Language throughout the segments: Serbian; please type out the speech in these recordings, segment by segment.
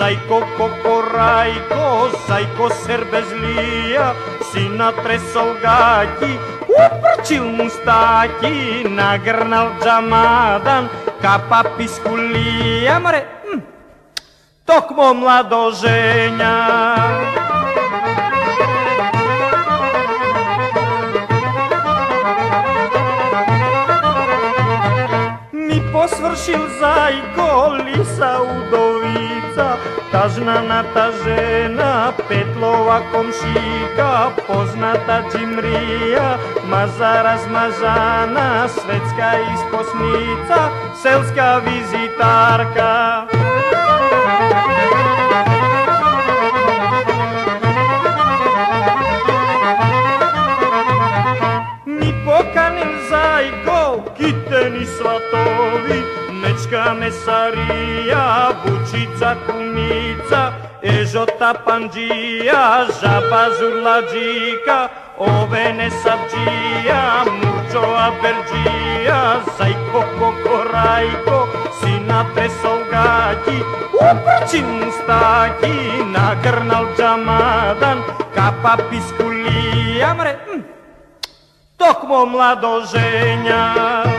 Zajko kokorajko, zajko serbežlija, si natresol gaki, uprčil mustaki, nagrnal džamadan, kapa piskulija, mare, tokmo mladoženja. Posvršil zajko, lisa udovica, tažnana ta žena, Petlova komšika, poznata džimrija, maza razmažana, svetska isposnica, selska vizitarka. Ni pokanil zajko, kiteni svatovi, nečka mesarija, bučica kumica, ežota pandžija, žaba žurlađika, ovene sabđija, murčova berđija, zajko kokorajko, si natresol gaki, uprčil mustaki, nagrnal džamadan, kapa piskulija, mre, tokmo mladoženja.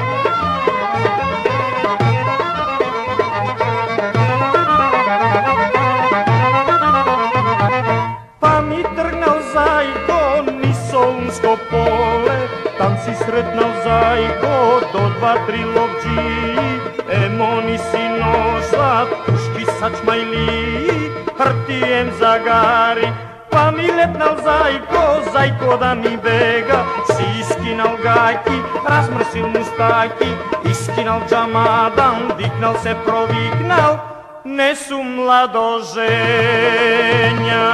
Pa mi trgnal zajko, ni solunsko pole, tam si sretnal zajko, do 2-3 lovđiji, emoni si nošla, tuški sačmajliji, hrtijem zagari. Pa mi letnal zajko, zajko da mi bega, si iskinal gajki, razmrsil mustaki, iskinal džamadan, dignal se proviknal, ne su mladoženja.